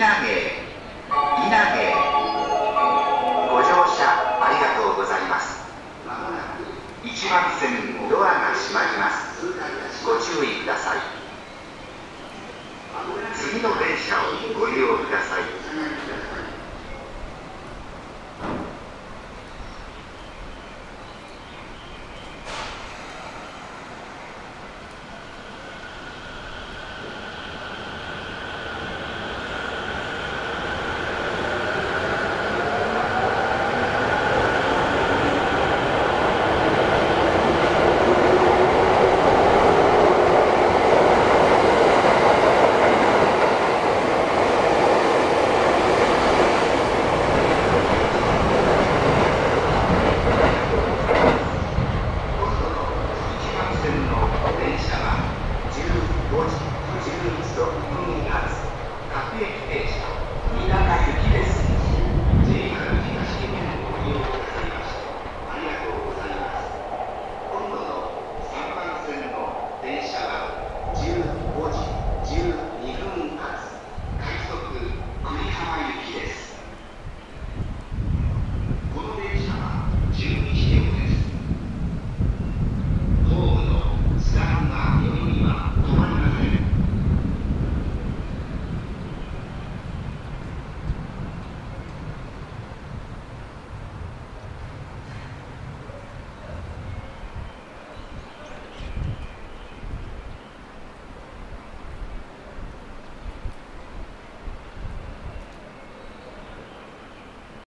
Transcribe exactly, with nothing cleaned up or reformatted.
稲毛稲毛ご乗車ありがとうございます。まもなくいちばん線ドアが閉まります。ご注意ください。次の電車をご利用ください。電車はじゅうごじくじゅういちと分発